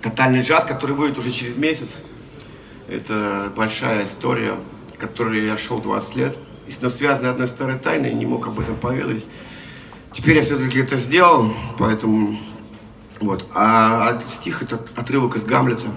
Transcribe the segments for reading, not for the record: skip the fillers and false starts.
Тотальный джаз, который выйдет уже через месяц. Это большая история, к которой я шел 20 лет. Но связанная одной старой тайной, не мог об этом поведать. Теперь я все-таки это сделал, поэтому... Вот. А стих — это отрывок из Гамлета.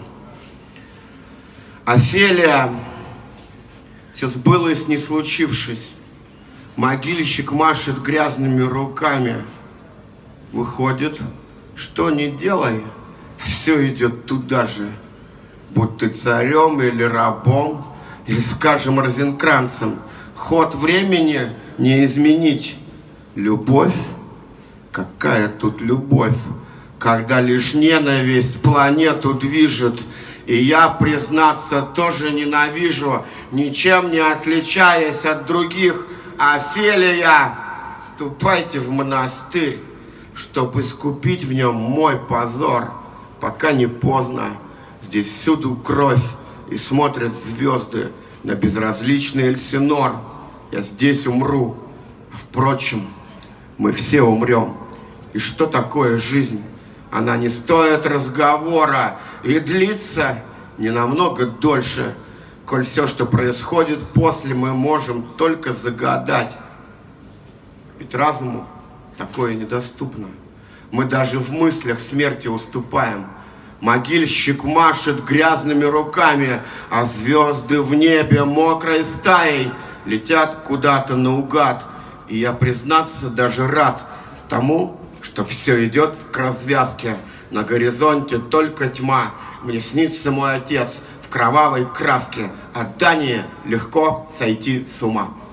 Офелия, все сбылось, не случившись. Могильщик машет грязными руками. Выходит, что не делай, все идет туда же. Будь ты царем или рабом, или, скажем, Розенкранцем, ход времени не изменить. Любовь? Какая тут любовь, когда лишь ненависть планету движет. И я, признаться, тоже ненавижу, ничем не отличаясь от других. Офелия, ступайте в монастырь, чтобы искупить в нем мой позор, пока не поздно. Здесь всюду кровь, и смотрят звезды на безразличный Эльсинор. Я здесь умру, а впрочем, мы все умрем. И что такое жизнь? Она не стоит разговора и длится не намного дольше, коль все, что происходит после, мы можем только загадать. Ведь разуму такое недоступно. Мы даже в мыслях смерти уступаем. Могильщик машет грязными руками, а звезды в небе мокрой стаей летят куда-то наугад. И я, признаться, даже рад тому, что все идет к развязке. На горизонте только тьма. Мне снится мой отец в кровавой краске. От Дании легко сойти с ума.